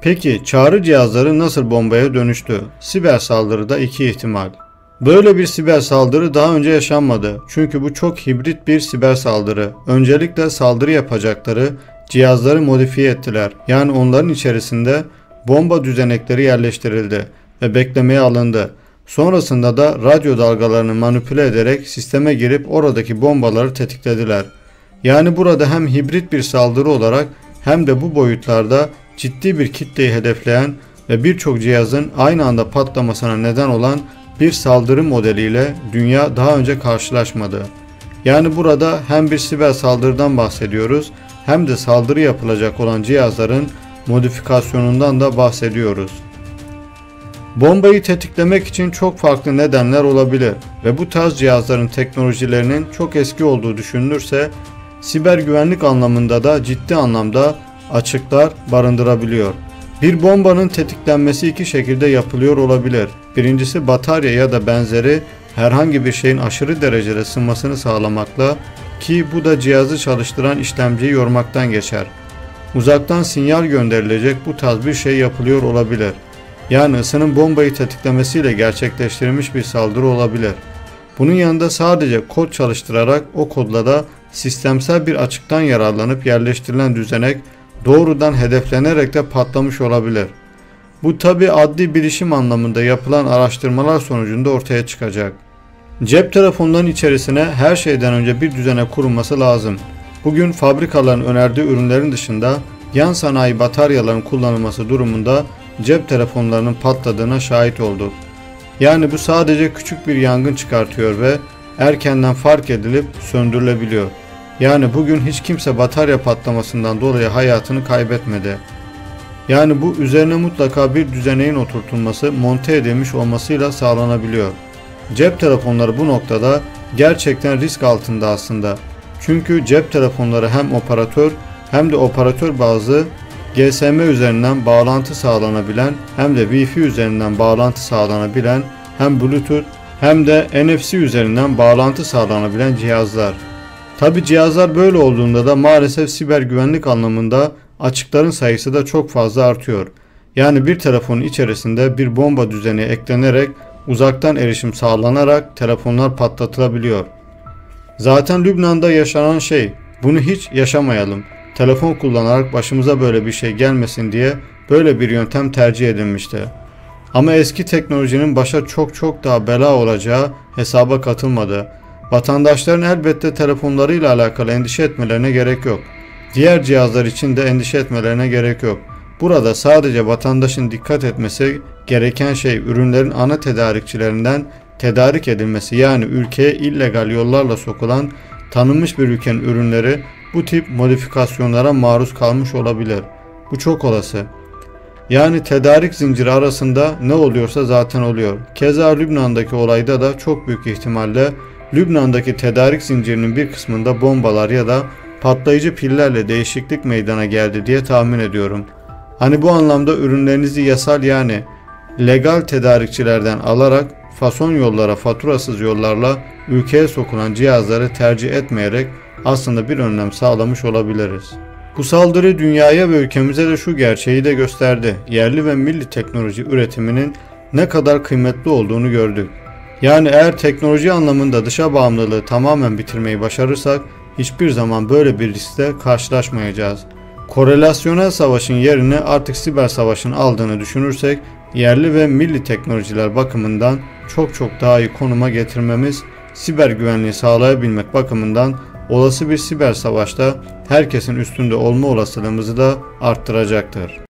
Peki çağrı cihazları nasıl bombaya dönüştü? Siber saldırıda iki ihtimal. Böyle bir siber saldırı daha önce yaşanmadı. Çünkü bu çok hibrit bir siber saldırı. Öncelikle saldırı yapacakları cihazları modifiye ettiler. Yani onların içerisinde bomba düzenekleri yerleştirildi ve beklemeye alındı. Sonrasında da radyo dalgalarını manipüle ederek sisteme girip oradaki bombaları tetiklediler. Yani burada hem hibrit bir saldırı olarak hem de bu boyutlarda ciddi bir kitleyi hedefleyen ve birçok cihazın aynı anda patlamasına neden olan bir saldırı modeliyle dünya daha önce karşılaşmadı. Yani burada hem bir siber saldırıdan bahsediyoruz hem de saldırı yapılacak olan cihazların modifikasyonundan da bahsediyoruz. Bombayı tetiklemek için çok farklı nedenler olabilir ve bu tarz cihazların teknolojilerinin çok eski olduğu düşünülürse siber güvenlik anlamında da ciddi anlamda açıklar barındırabiliyor. Bir bombanın tetiklenmesi iki şekilde yapılıyor olabilir. Birincisi batarya ya da benzeri herhangi bir şeyin aşırı derecede ısınmasını sağlamakla, ki bu da cihazı çalıştıran işlemciyi yormaktan geçer. Uzaktan sinyal gönderilecek bu tarz bir şey yapılıyor olabilir. Yani ısının bombayı tetiklemesiyle gerçekleştirilmiş bir saldırı olabilir. Bunun yanında sadece kod çalıştırarak o kodla da sistemsel bir açıktan yararlanıp yerleştirilen düzenek doğrudan hedeflenerek de patlamış olabilir. Bu tabi adli bilişim anlamında yapılan araştırmalar sonucunda ortaya çıkacak. Cep telefonlarının içerisine her şeyden önce bir düzenek kurulması lazım. Bugün fabrikaların önerdiği ürünlerin dışında yan sanayi bataryaların kullanılması durumunda cep telefonlarının patladığına şahit olduk. Yani bu sadece küçük bir yangın çıkartıyor ve erkenden fark edilip söndürülebiliyor. Yani bugün hiç kimse batarya patlamasından dolayı hayatını kaybetmedi. Yani bu üzerine mutlaka bir düzeneğin oturtulması, monte edilmiş olmasıyla sağlanabiliyor. Cep telefonları bu noktada gerçekten risk altında aslında. Çünkü cep telefonları hem operatör hem de operatör bazlı GSM üzerinden bağlantı sağlanabilen hem de Wi-Fi üzerinden bağlantı sağlanabilen hem Bluetooth hem de NFC üzerinden bağlantı sağlanabilen cihazlar. Tabi cihazlar böyle olduğunda da maalesef siber güvenlik anlamında açıkların sayısı da çok fazla artıyor. Yani bir telefonun içerisinde bir bomba düzeni eklenerek uzaktan erişim sağlanarak telefonlar patlatılabiliyor. Zaten Lübnan'da yaşanan şey, bunu hiç yaşamayalım, telefon kullanarak başımıza böyle bir şey gelmesin diye böyle bir yöntem tercih edilmişti. Ama eski teknolojinin başa çok daha bela olacağı hesaba katılmadı. Vatandaşların elbette telefonlarıyla alakalı endişe etmelerine gerek yok. Diğer cihazlar için de endişe etmelerine gerek yok. Burada sadece vatandaşın dikkat etmesi gereken şey ürünlerin ana tedarikçilerinden tedarik edilmesi, yani ülkeye illegal yollarla sokulan tanınmış bir ülkenin ürünleri bu tip modifikasyonlara maruz kalmış olabilir. Bu çok olası. Yani tedarik zinciri arasında ne oluyorsa zaten oluyor. Keza Lübnan'daki olayda da çok büyük ihtimalle Lübnan'daki tedarik zincirinin bir kısmında bombalar ya da patlayıcı pillerle değişiklik meydana geldi diye tahmin ediyorum. Hani bu anlamda ürünlerinizi yasal, yani legal tedarikçilerden alarak fason yollara, faturasız yollarla ülkeye sokulan cihazları tercih etmeyerek aslında bir önlem sağlamış olabiliriz. Bu saldırı dünyaya ve ülkemize de şu gerçeği de gösterdi. Yerli ve milli teknoloji üretiminin ne kadar kıymetli olduğunu gördük. Yani eğer teknoloji anlamında dışa bağımlılığı tamamen bitirmeyi başarırsak hiçbir zaman böyle bir riskle karşılaşmayacağız. Korelasyonel savaşın yerini artık siber savaşın aldığını düşünürsek yerli ve milli teknolojiler bakımından çok daha iyi konuma getirmemiz, siber güvenliği sağlayabilmek bakımından olası bir siber savaşta herkesin üstünde olma olasılığımızı da arttıracaktır.